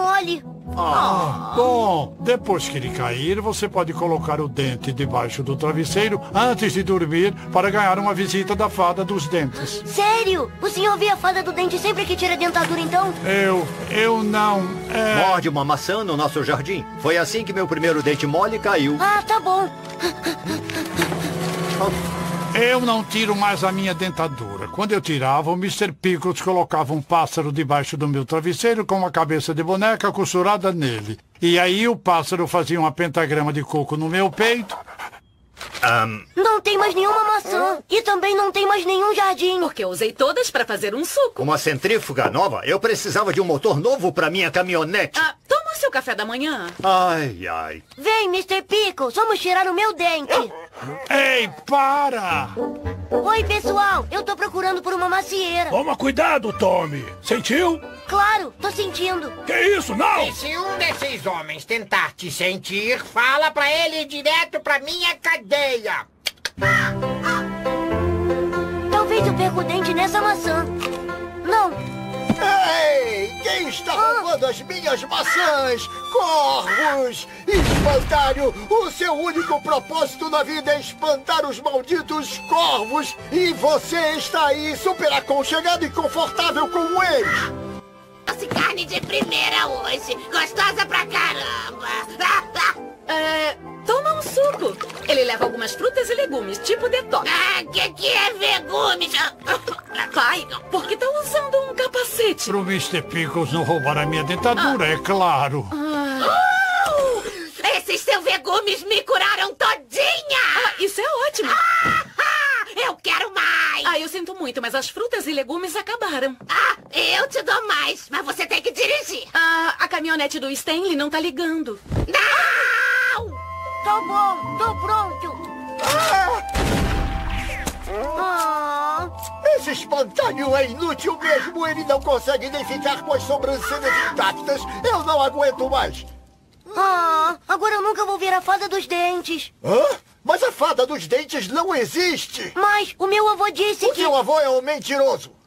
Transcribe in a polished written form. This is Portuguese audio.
mole. Bom, depois que ele cair, você pode colocar o dente debaixo do travesseiro antes de dormir para ganhar uma visita da fada dos dentes. Sério? O senhor vê a fada do dente sempre que tira a dentadura, então? Eu não... Morde uma maçã no nosso jardim. Foi assim que meu primeiro dente mole caiu. Ah, tá bom. Eu não tiro mais a minha dentadura. Quando eu tirava, o Mr. Pickles colocava um pássaro debaixo do meu travesseiro com uma cabeça de boneca costurada nele. E aí o pássaro fazia uma pentagrama de coco no meu peito. Não tem mais nenhuma maçã. E também não tem mais nenhum jardim. Porque eu usei todas para fazer um suco. Uma centrífuga nova? Eu precisava de um motor novo para minha caminhonete. Toma o seu café da manhã. Ai, ai. Vem, Mr. Pickles, vamos tirar o meu dente. Ei, para! Oi, pessoal. Eu tô procurando por uma macieira. Toma cuidado, Tommy. Sentiu? Claro, tô sentindo. Que isso, não? E se um desses homens tentar te sentir, fala pra ele ir direto pra minha cadeia. Talvez eu perca o dente nessa maçã. Não. Ei, quem está roubando as minhas maçãs? Corvos! Espantalho! O seu único propósito na vida é espantar os malditos corvos! E você está aí super aconchegado e confortável como eles! Trouxe carne de primeira hoje. Gostosa pra caramba. Toma um suco. Ele leva algumas frutas e legumes, tipo detox. Que é legumes? Pai, por que tá usando um capacete? Pro Mr. Pickles não roubar a minha dentadura, é claro. Esses seus legumes me curaram todinha. Isso é ótimo. Eu quero mais. Eu sinto muito, mas as frutas e legumes acabaram. Eu te dou mais, mas você tem que dirigir. A caminhonete do Stanley não tá ligando. Não! Tá bom, tô pronto. Esse espantalho é inútil mesmo. Ele não consegue nem ficar com as sobrancelhas intactas. Eu não aguento mais. Agora eu nunca vou ver a fada dos dentes. Mas a fada dos dentes não existe. Mas o meu avô disse O seu avô é um mentiroso.